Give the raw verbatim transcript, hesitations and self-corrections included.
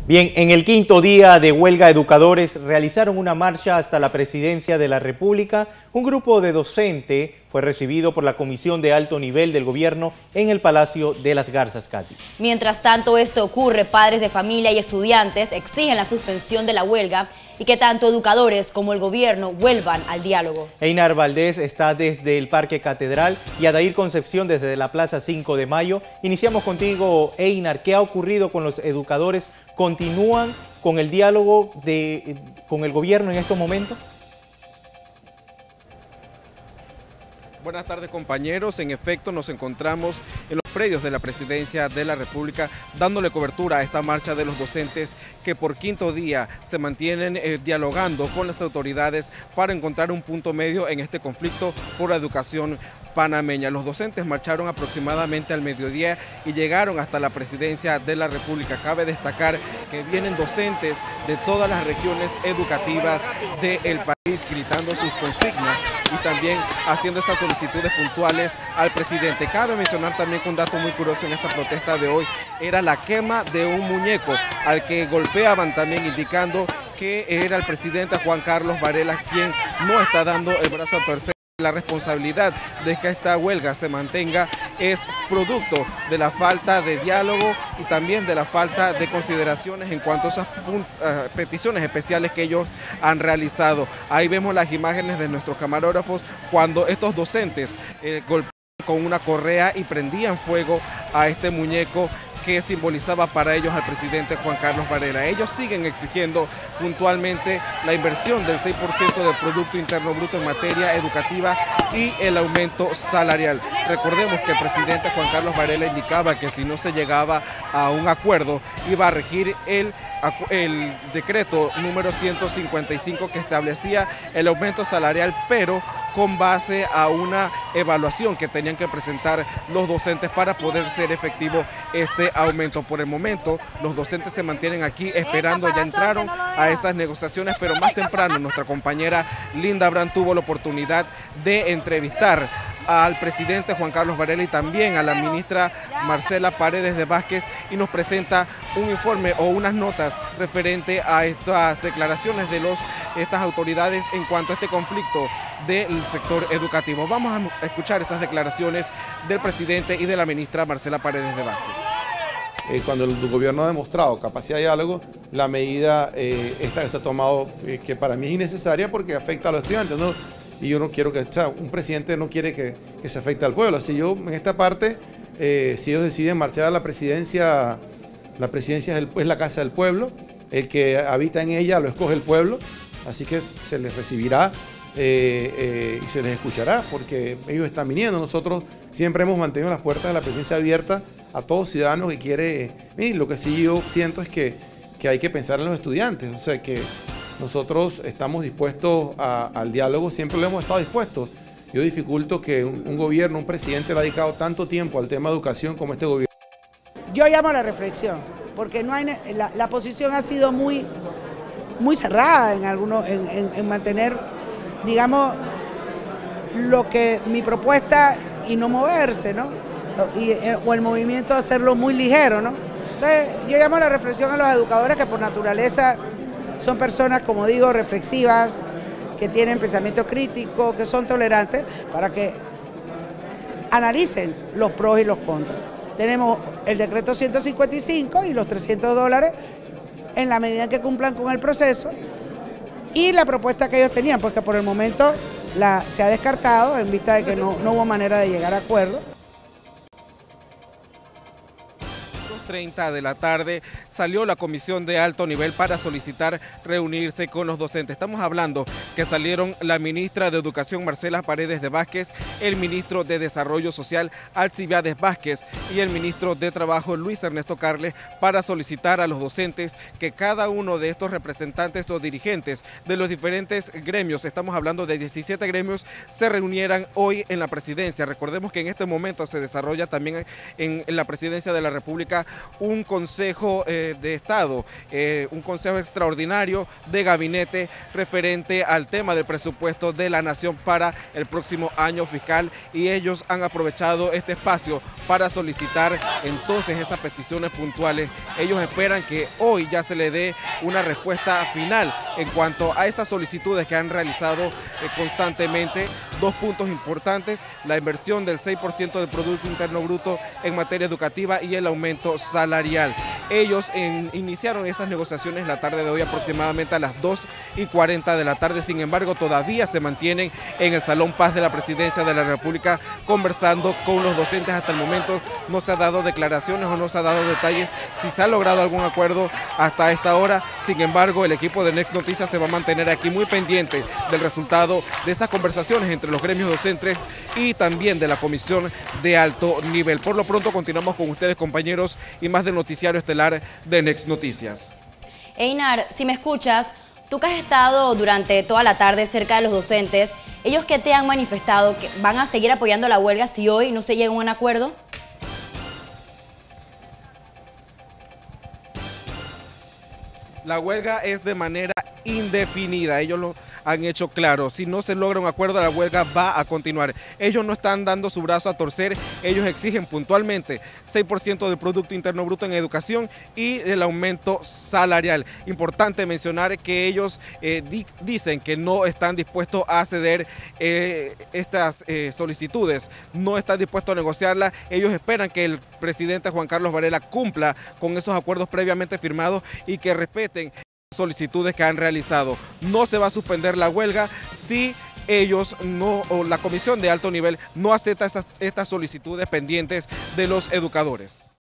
Bien, en el quinto día de huelga, educadores realizaron una marcha hasta la Presidencia de la República. Un grupo de docentes fue recibido por la Comisión de Alto Nivel del Gobierno en el Palacio de las Garzas, Katy. Mientras tanto esto ocurre, padres de familia y estudiantes exigen la suspensión de la huelga y que tanto educadores como el gobierno vuelvan al diálogo. Einar Valdés está desde el Parque Catedral y Adair Concepción desde la Plaza cinco de mayo. Iniciamos contigo, Einar. ¿Qué ha ocurrido con los educadores? ¿Continúan con el diálogo de, con el gobierno en estos momentos? Buenas tardes, compañeros. En efecto, nos encontramos en los predios de la Presidencia de la República dándole cobertura a esta marcha de los docentes que por quinto día se mantienen eh, dialogando con las autoridades para encontrar un punto medio en este conflicto por la educación panameña. Los docentes marcharon aproximadamente al mediodía y llegaron hasta la Presidencia de la República. Cabe destacar que vienen docentes de todas las regiones educativas del país gritando sus consignas y también haciendo estas solicitudes puntuales al presidente. Cabe mencionar también que un dato muy curioso en esta protesta de hoy era la quema de un muñeco al que golpeaban también, indicando que era el presidente Juan Carlos Varela quien no está dando el brazo a torcer. La responsabilidad de que esta huelga se mantenga es producto de la falta de diálogo y también de la falta de consideraciones en cuanto a esas uh, peticiones especiales que ellos han realizado. Ahí vemos las imágenes de nuestros camarógrafos cuando estos docentes eh, golpeaban con una correa y prendían fuego a este muñeco que simbolizaba para ellos al presidente Juan Carlos Varela. Ellos siguen exigiendo puntualmente la inversión del seis por ciento del Producto Interno Bruto en materia educativa y el aumento salarial. Recordemos que el presidente Juan Carlos Varela indicaba que si no se llegaba a un acuerdo iba a regir el el decreto número ciento cincuenta y cinco que establecía el aumento salarial, pero con base a una evaluación que tenían que presentar los docentes para poder ser efectivo este aumento. Por el momento, los docentes se mantienen aquí esperando, ya entraron a esas negociaciones, pero más temprano nuestra compañera Linda Brand tuvo la oportunidad de entrevistar al presidente Juan Carlos Varela y también a la ministra Marcela Paredes de Vázquez y nos presenta un informe o unas notas referente a estas declaraciones de los, estas autoridades en cuanto a este conflicto del sector educativo. Vamos a escuchar esas declaraciones del presidente y de la ministra Marcela Paredes de Vázquez. Eh, cuando el gobierno ha demostrado capacidad de diálogo, la medida eh, esta que se ha tomado, eh, que para mí es innecesaria porque afecta a los estudiantes, ¿no? Y yo no quiero que, o sea, un presidente no quiere que, que se afecte al pueblo. Si yo, en esta parte, eh, si ellos deciden marchar a la presidencia, la presidencia es, el, es la casa del pueblo, el que habita en ella lo escoge el pueblo, así que se les recibirá eh, eh, y se les escuchará, porque ellos están viniendo. Nosotros siempre hemos mantenido las puertas de la presidencia abiertas a todo ciudadano que quiere. Y lo que sí yo siento es que, que hay que pensar en los estudiantes, o sea que nosotros estamos dispuestos a, al diálogo, siempre lo hemos estado dispuestos. Yo dificulto que un, un gobierno, un presidente le ha dedicado tanto tiempo al tema de educación como este gobierno. Yo llamo a la reflexión, porque no hay, la, la posición ha sido muy, muy cerrada en, algunos, en, en, en mantener, digamos, lo que mi propuesta y no moverse, ¿no? Y, o el movimiento hacerlo muy ligero, ¿no? Entonces, yo llamo a la reflexión a los educadores que por naturaleza son personas, como digo, reflexivas, que tienen pensamiento crítico, que son tolerantes, para que analicen los pros y los contras. Tenemos el decreto ciento cincuenta y cinco y los trescientos dólares en la medida en que cumplan con el proceso y la propuesta que ellos tenían, porque por el momento la, se ha descartado en vista de que no, no hubo manera de llegar a acuerdo. treinta de la tarde salió la comisión de alto nivel para solicitar reunirse con los docentes. Estamos hablando que salieron la ministra de Educación Marcela Paredes de Vázquez, el ministro de Desarrollo Social Alcibiades Vázquez y el ministro de Trabajo Luis Ernesto Carles para solicitar a los docentes que cada uno de estos representantes o dirigentes de los diferentes gremios, estamos hablando de diecisiete gremios, se reunieran hoy en la presidencia. Recordemos que en este momento se desarrolla también en, en la presidencia de la República un consejo eh, de Estado, eh, un consejo extraordinario de gabinete referente al tema del presupuesto de la nación para el próximo año fiscal, y ellos han aprovechado este espacio para solicitar entonces esas peticiones puntuales. Ellos esperan que hoy ya se le dé una respuesta final en cuanto a esas solicitudes que han realizado eh, constantemente. Dos puntos importantes: la inversión del seis por ciento del Producto Interno Bruto en materia educativa y el aumento salarial. Ellos en, iniciaron esas negociaciones la tarde de hoy aproximadamente a las dos y cuarenta de la tarde. Sin embargo, todavía se mantienen en el Salón Paz de la Presidencia de la República conversando con los docentes. Hasta el momento no se ha dado declaraciones o no se ha dado detalles si se ha logrado algún acuerdo hasta esta hora. Sin embargo, el equipo de Next Noticias se va a mantener aquí muy pendiente del resultado de esas conversaciones entre los gremios docentes y también de la comisión de alto nivel. Por lo pronto continuamos con ustedes, compañeros, y más del noticiario estelar de Next Noticias. Einar, si me escuchas, tú que has estado durante toda la tarde cerca de los docentes, ¿ellos qué te han manifestado? ¿Que van a seguir apoyando la huelga si hoy no se llega a un acuerdo? La huelga es de manera indefinida, ellos lo han hecho claro. Si no se logra un acuerdo, la huelga va a continuar. Ellos no están dando su brazo a torcer, ellos exigen puntualmente seis por ciento del Producto Interno Bruto en educación y el aumento salarial. Importante mencionar que ellos eh, di dicen que no están dispuestos a ceder eh, estas eh, solicitudes, no están dispuestos a negociarlas. Ellos esperan que el presidente Juan Carlos Varela cumpla con esos acuerdos previamente firmados y que respeten solicitudes que han realizado. No se va a suspender la huelga si ellos no, o la comisión de alto nivel no acepta esas, estas solicitudes pendientes de los educadores.